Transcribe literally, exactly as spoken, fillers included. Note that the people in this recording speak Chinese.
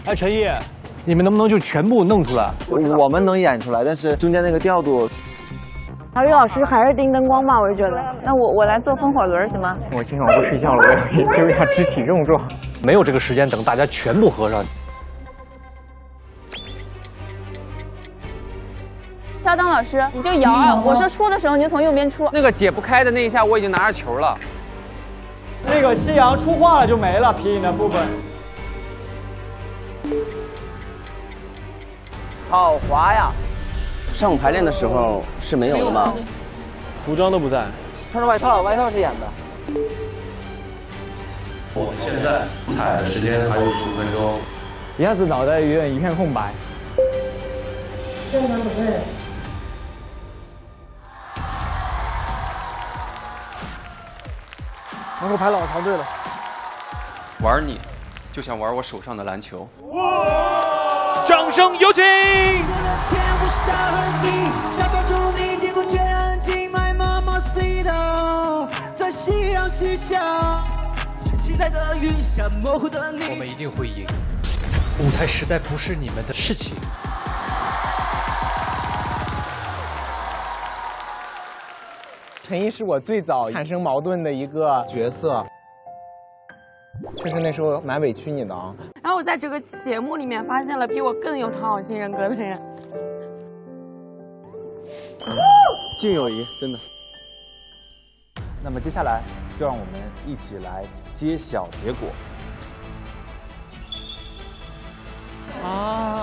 哎，陈毅，你们能不能就全部弄出来？ 我们能演出来，但是中间那个调度。 小雨老师还是盯灯光吧，我就觉得。 那我我来做风火轮行吗？ 我今晚不睡觉了，我要研究一下肢体动作。 没有这个时间，等大家全部合上。 肖当老师，你就摇啊！我说出的时候你就从右边出。 那个解不开的那一下，我已经拿着球了。 那个夕阳出画了就没了，皮影的部分。 好滑呀！上午排练的时候是没有的吗？ 服装都不在， 穿着外套，外套是演的。 我们现在踩的时间还有十五分钟。 一下子脑袋有点一片空白。 正常准备。 能够排老长队了。 玩你，就像玩我手上的篮球。 掌声有请！ 我们一定会赢。舞台实在不是你们的事情。 陈毅是我最早产生矛盾的一个角色，确实那时候蛮委屈你的啊。 然后我在这个节目里面发现了比我更有讨好型人格的人。 敬友谊，真的。 那么接下来就让我们一起来揭晓结果。 啊。